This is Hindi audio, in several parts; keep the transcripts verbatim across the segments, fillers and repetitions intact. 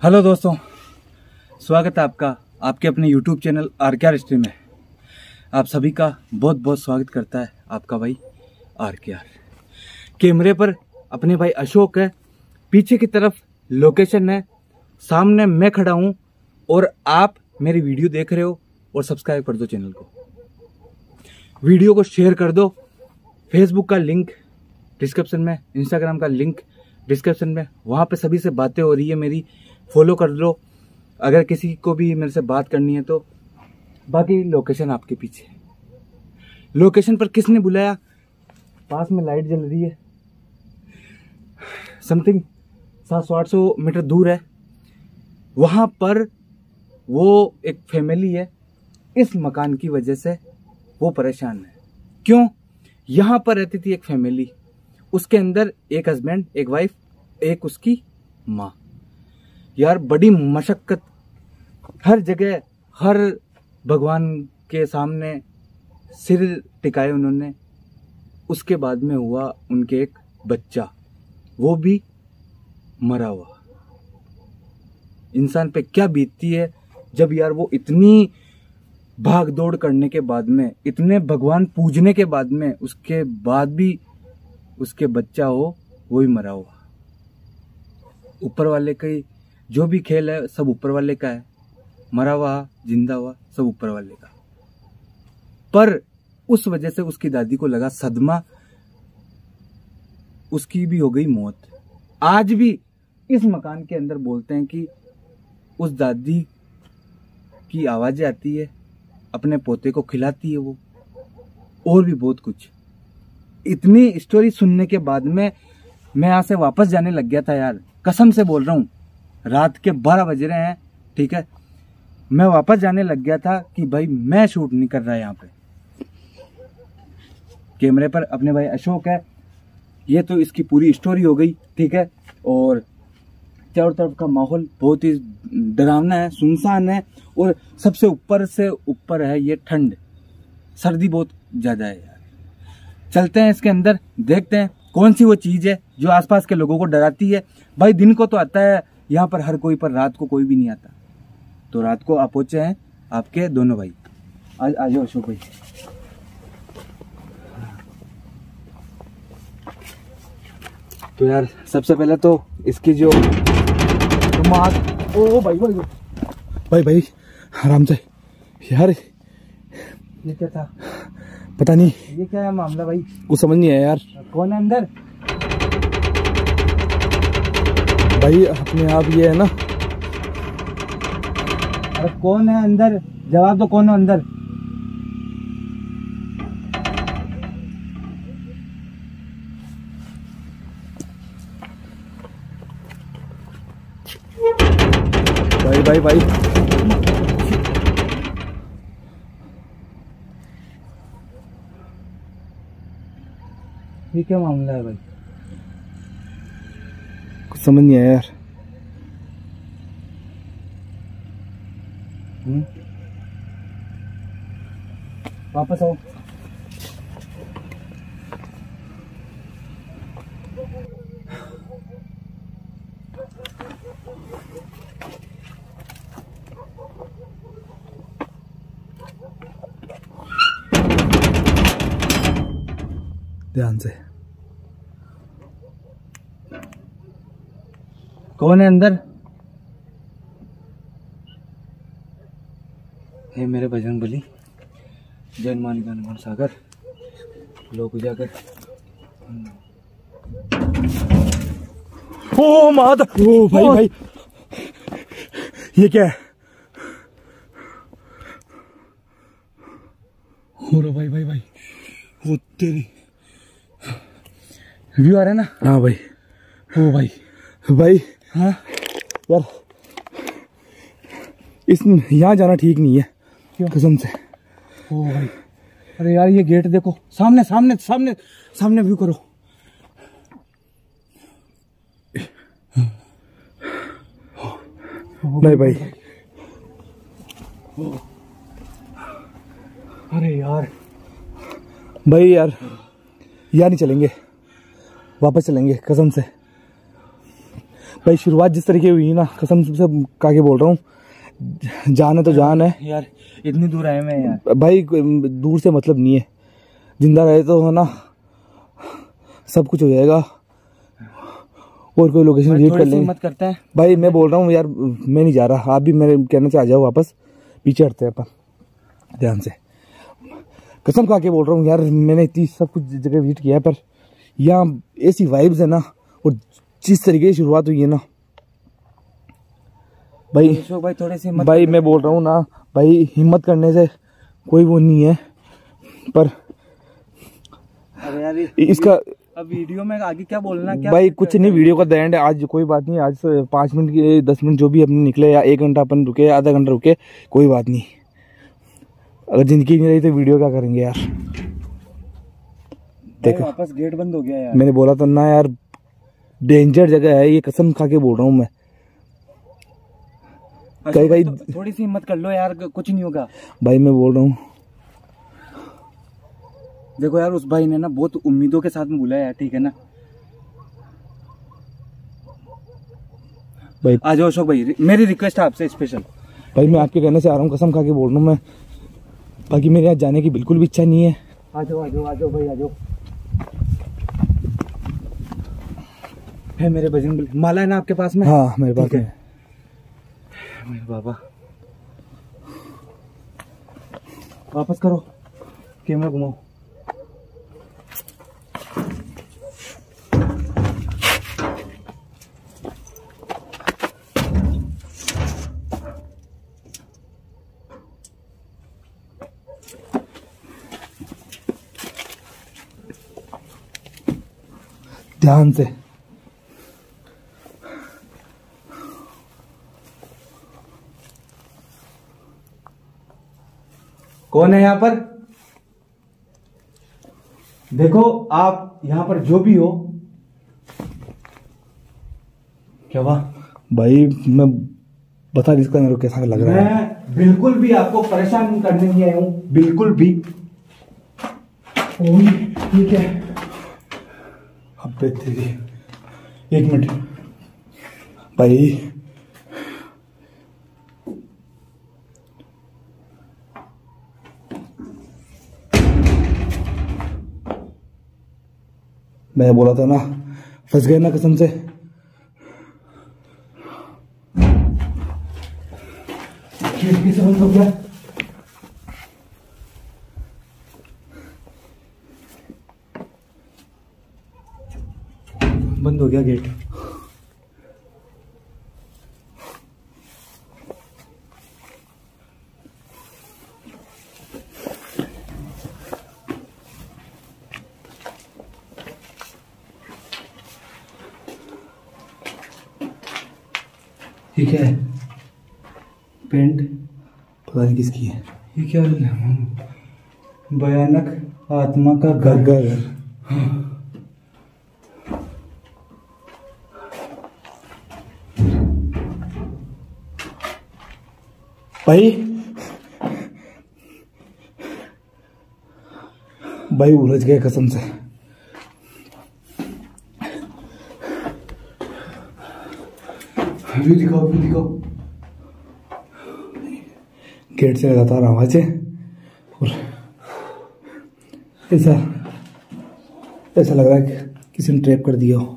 हेलो दोस्तों, स्वागत है आपका आपके अपने YouTube channel R K R stream में। आप सभी का बहुत बहुत स्वागत करता है आपका भाई आर के आर। कैमरे पर अपने भाई अशोक है, पीछे की तरफ लोकेशन है, सामने मैं खड़ा हूँ और आप मेरी वीडियो देख रहे हो। और सब्सक्राइब कर दो चैनल को, वीडियो को शेयर कर दो। फेसबुक का लिंक डिस्क्रिप्शन में, इंस्टाग्राम का लिंक डिस्क्रिप्शन में, वहाँ पे सभी से बातें हो रही है मेरी, फॉलो कर लो अगर किसी को भी मेरे से बात करनी है तो। बाकी लोकेशन आपके पीछे। लोकेशन पर किसने बुलाया? पास में लाइट जल रही है, समथिंग सात सौ आठ सौ मीटर दूर है। वहाँ पर वो एक फैमिली है, इस मकान की वजह से वो परेशान है। क्यों? यहाँ पर रहती थी एक फैमिली, उसके अंदर एक हस्बैंड, एक वाइफ, एक उसकी माँ। यार बड़ी मशक्कत, हर जगह हर भगवान के सामने सिर टिकाए उन्होंने। उसके बाद में हुआ उनके एक बच्चा, वो भी मरा हुआ। इंसान पे क्या बीतती है जब यार वो इतनी भाग दौड़ करने के बाद में, इतने भगवान पूजने के बाद में, उसके बाद भी उसके बच्चा हो वो ही मरा हुआ। ऊपर वाले का जो भी खेल है सब ऊपर वाले का है, मरा हुआ जिंदा हुआ सब ऊपर वाले का। पर उस वजह से उसकी दादी को लगा सदमा, उसकी भी हो गई मौत। आज भी इस मकान के अंदर बोलते हैं कि उस दादी की आवाजें आती है, अपने पोते को खिलाती है वो, और भी बहुत कुछ। इतनी स्टोरी सुनने के बाद में मैं यहाँ से वापस जाने लग गया था यार, कसम से बोल रहा हूँ। रात के बारह बज रहे हैं, ठीक है, मैं वापस जाने लग गया था कि भाई मैं शूट नहीं कर रहा यहाँ पे। कैमरे पर अपने भाई अशोक है। ये तो इसकी पूरी स्टोरी हो गई, ठीक है। और चारों तरफ का माहौल बहुत ही डरावना है, सुनसान है, और सबसे ऊपर से ऊपर है ये ठंड, सर्दी बहुत ज्यादा है यार। चलते हैं इसके अंदर, देखते हैं कौन सी वो चीज है जो आसपास के लोगों को डराती है। भाई दिन को तो आता है यहाँ पर हर कोई, पर रात को कोई भी नहीं आता। तो रात को आप पहुंचे हैं आपके दोनों भाई। आज आ जाओ अशोक भाई। तो यार सबसे पहले तो इसकी जो माँ, ओ भाई भाई भाई भाई आराम से यार। ये क्या था? पता नहीं ये क्या है मामला भाई, कुछ समझ नहीं आया यार। कौन है अंदर? भाई अपने आप ये है ना। अरे कौन है अंदर? जवाब दो, कौन है अंदर? भाई भाई भाई ये क्या मामला है भाई? कुछ समझ नहीं आया यार। हम्म वापस आओ। ध्यान से। कौन है अंदर? हे मेरे बजरंग बली, जय हनुमान ज्ञान गुण सागर, लोक उजागर। ओ माता, ओ भाई भाई ये क्या है? हो रहा भाई भाई भाई, वो तेरी व्यू आ रहा है ना? हाँ भाई। ओ भाई भाई हाँ यार, इस यहाँ जाना ठीक नहीं है। क्यों? कसम से। ओ भाई, अरे यार ये गेट देखो, सामने सामने सामने सामने व्यू करो। नहीं भाई, अरे यार भाई यार, यार नहीं चलेंगे, वापस चलेंगे कसम से। भाई शुरुआत जिस तरीके हुई ना, कसम से खा के बोल रहा हूँ, जान है तो जान है यार। इतनी दूर आए मैं यार। भाई दूर से मतलब नहीं है, जिंदा रहे तो है ना सब कुछ हो जाएगा। और कोई लोकेशन विजिट कर लेंगे। मत करता है भाई मैं बोल रहा हूँ यार, मैं नहीं जा रहा, आप भी मेरे कहने से आ जाओ, वापस पीछे हटते हैं अपन ध्यान से। कसम खा के बोल रहा हूँ यार, मैंने इतनी सब कुछ जगह विजिट किया है, पर यहाँ ऐसी वाइब्स है ना, और जिस तरीके की शुरुआत हुई है ना भाई, भाई थोड़े से भाई मैं बोल रहा हूँ ना भाई, हिम्मत करने से कोई वो नहीं है, पर अरे यार इसका अब वीडियो में आगे क्या बोलना क्या भाई कुछ नहीं, वीडियो का द एंड है आज, कोई बात नहीं। आज पाँच मिनट की दस मिनट जो भी अपने निकले, या एक घंटा अपन रुके, आधा घंटा रुके, कोई बात नहीं। अगर जिंदगी नहीं रही तो वीडियो क्या करेंगे यार। देखो वापस गेट बंद हो गया यार। मैंने बोला था ना यार, डेंजर जगह है ये, कसम खा के बोल रहा हूँ मैं। कई कई तो, थोड़ी सी हिम्मत कर लो यार, कुछ नहीं होगा भाई, मैं बोल रहा हूँ। देखो यार, उस भाई ने ना बहुत उम्मीदों के साथ में बुलाया यार, ठीक है ना भाई। आ जाओ अशोक भाई, मेरी रिक्वेस्ट है आपसे स्पेशल। भाई मैं आपके कहने से आ रहा हूँ, कसम खा के बोल रहा हूँ मैं, बाकी मेरे यहाँ जाने की बिल्कुल भी इच्छा नहीं है। आ जाओ आ जाओ आ जाओ भाई, आ जाओ। है मेरे बजरंग माला है ना आपके पास में? हाँ मेरे पास है। मेरे बाबा वापस करो, कैमरा घुमाओ। ध्यान से। कौन है यहाँ पर? देखो आप यहाँ पर जो भी हो। क्या हुआ भाई? मैं बता इसका मेरे को कैसा लग रहा है। मैं बिल्कुल भी आपको परेशान करने नहीं आया हूं, बिल्कुल भी। ठीक है। अबे तेरी, एक मिनट भाई। मैं बोला था ना, फंस गए ना कसम से। खिड़की से बंद हो गया। बंद हो गया गेट। ठीक है। पेंट पता नहीं किसकी है। ये क्या? भयानक आत्मा का घर। घर भाई, भाई उलझ गए कसम से। व्यू दिखाओ, व्यू दिखाओ। गेट से लगातार आवाज है, और ऐसा ऐसा लग रहा है कि किसी ने ट्रैप कर दिया हो।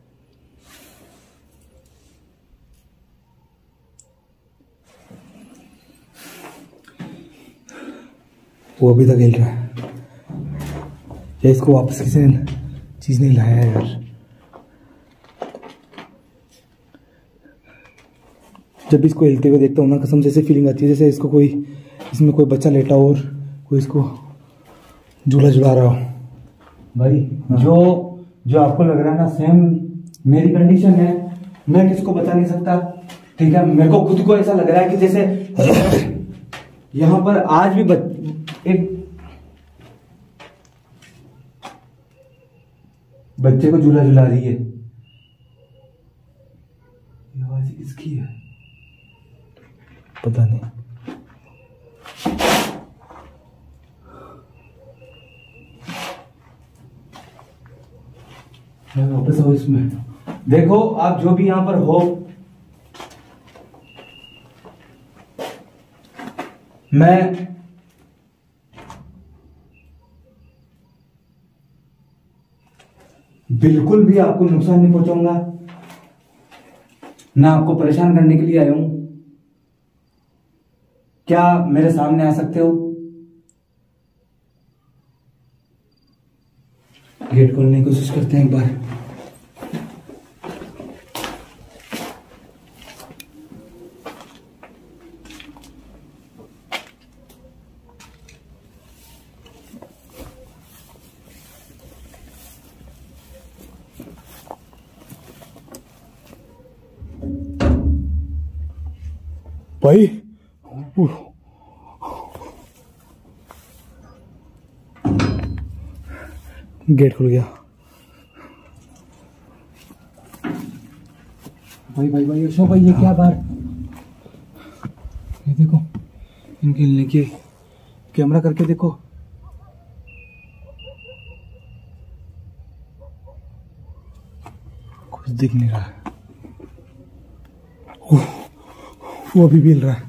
वो अभी तक हिल रहा है, या इसको वापस किसी ने चीज नहीं लाया है यार। जब इसको हिलते हुए देखता हूँ ना, कसम से ऐसे फीलिंग आती है जैसे इसको कोई, इसमें कोई बच्चा लेटा हो और कोई इसको झूला झुला रहा हो। भाई हाँ। जो जो आपको लग रहा है ना, सेम मेरी कंडीशन है। मैं किसको बता नहीं सकता, ठीक है। मेरे को खुद को ऐसा लग रहा है कि जैसे यहाँ पर आज भी बच, एक बच्चे को झूला झुला रही है। ये आवाज किसकी है? पता नहीं। वापस आओ इसमें। देखो आप जो भी यहां पर हो, मैं बिल्कुल भी आपको नुकसान नहीं पहुंचाऊंगा, ना आपको परेशान करने के लिए आया हूं। क्या मेरे सामने आ सकते हो? गेट खोलने की कोशिश करते हैं एक बार। भाई गेट खुल गया। भाई भाई भाई अशोक भाई, ये क्या बार, ये देखो इनके लेके कैमरा करके देखो। कुछ दिख नहीं रहा है। वो अभी भी हिल रहा है।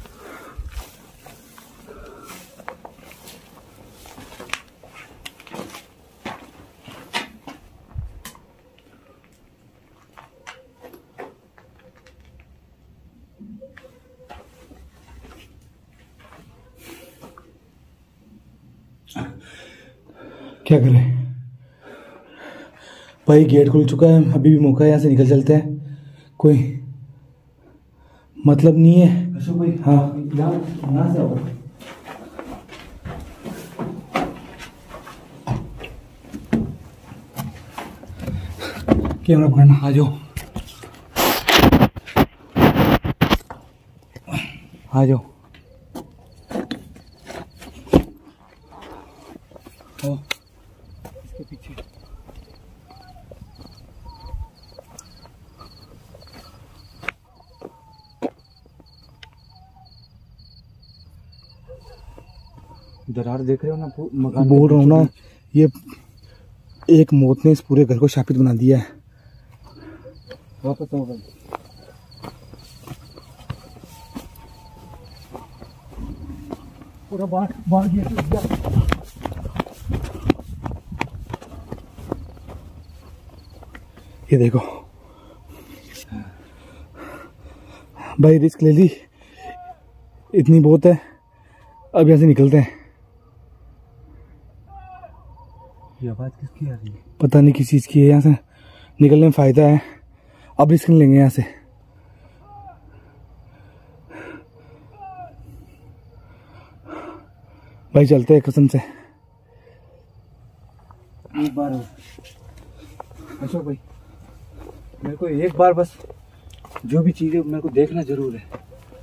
क्या करें भाई, गेट खुल चुका है, अभी भी मौका है, यहाँ से निकल चलते हैं। कोई मतलब नहीं है। अशोक भाई, हाँ यहाँ यहाँ से आओ। कैमरा पकड़ना, आ जाओ आ जाओ। ओ, इसके पीछे दरार देख रहे हो ना, मकान बोल रहा हूँ ना, ये एक मौत ने इस पूरे घर को शापित बना दिया है। वापस आओ भाई। पूरा बाढ़ बाढ़ गया। ये देखो भाई, रिस्क ले ली, इतनी बहुत है। अब यहाँ से निकलते हैं। ये आवाज किसकी आ रही है? पता नहीं किस चीज़ की है। यहाँ से निकलने में फ़ायदा है। अब रिस्क नहीं लेंगे यहाँ से। भाई चलते हैं कसम से। एक बार अशोक भाई, मेरे को एक बार बस जो भी चीज़ है मेरे को देखना जरूर है।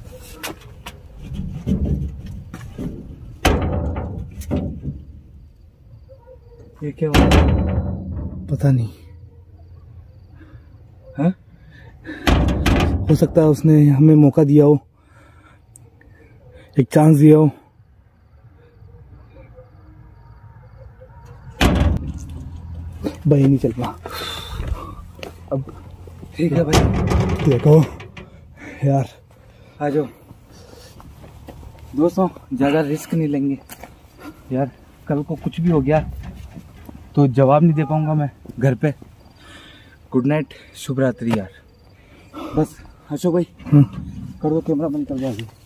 ये क्या हुआ? पता नहीं, हाँ? हो सकता है उसने हमें मौका दिया हो, एक चांस दिया हो। भाई नहीं चल पा अब। ठीक है भाई, देखो यार, आ जाओ दोस्तों, ज़्यादा रिस्क नहीं लेंगे यार। कल को कुछ भी हो गया तो जवाब नहीं दे पाऊंगा मैं घर पे। गुड नाइट, शुभ रात्रि यार। बस अशोक भाई, कर दो कैमरा बंद कर दो।